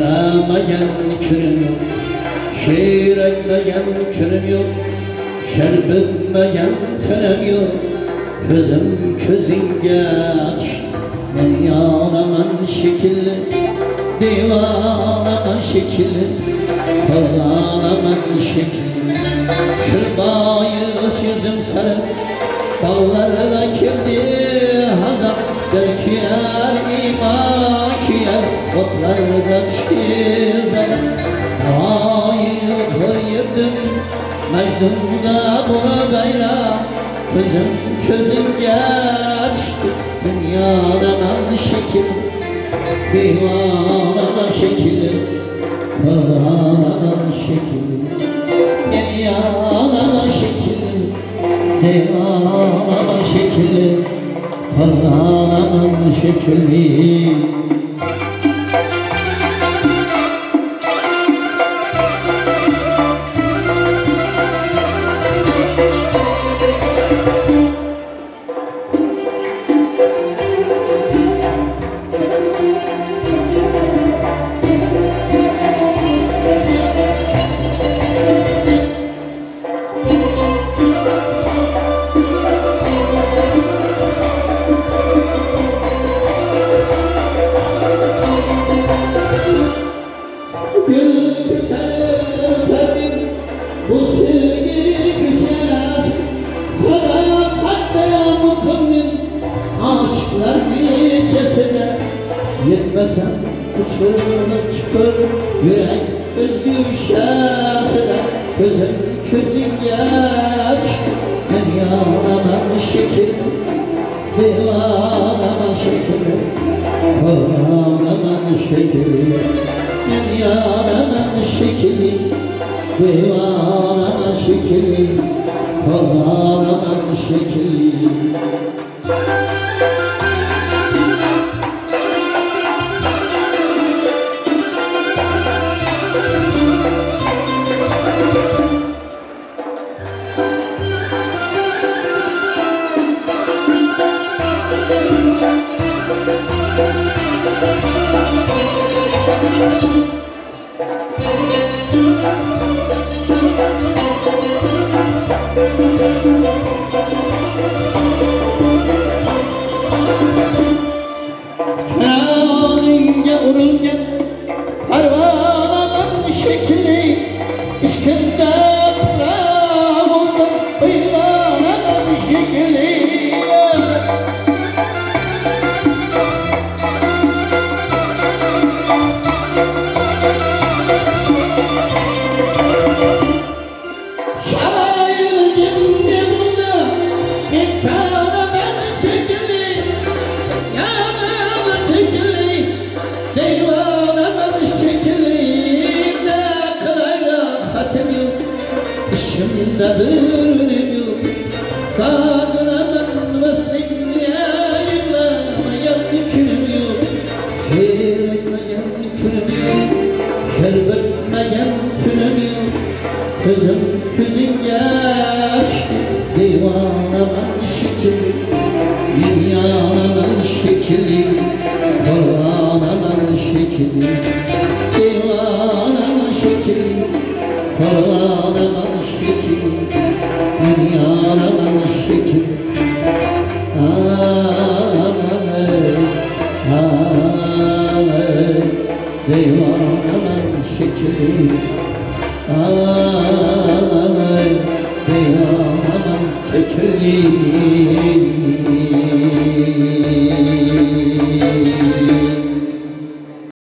Söylemeyen kirim yok, şiir etmeyen kirim yok, şerbetmeyen tenem yok. Gözüm közünge açtı, ben yanaman şekilli, divanaman şekilli, kırlanaman şekilli. Şırbayız yüzüm sarı, ballarına kirdi hazap, döküyer iman kiyer, otlarda düştü zaman. Hayır kırıyırdım, Mecnun'da buna bayram. Gözüm közünge açtı, dünyanaman şekil, divanaman şekil, kırlanaman şekil. Dünyanaman şekil, divanaman şekil, kırlanaman şekil. Bu sevgi küçer, sadakat mutlu'nun aşklar nicesine. Yetmesem uçurup çıkar yürek özgür şahsine. Gözüm közünge açtı, ben yanaman şekil, divanaman şekil, kırlanaman şekil. Ben yanaman şekil, divanaman şekil, kırlanaman şekil. Kâninge urulgen parvanaman şekli, işkinde kıram oldum bıylanaman şekli. İşimde bir yok, kadınaman mesleğine ayırlamayan külüm yok. Şiir etmeyen külüm yok, şerbetmeyen külüm yok. Gözüm közünge açtı, divanaman şekil, dünyanaman şekil, kırlanaman şekil. Divanaman şekil, kırlanaman şekil, dünyanaman şekil. Divanaman şekil, divanaman şekil.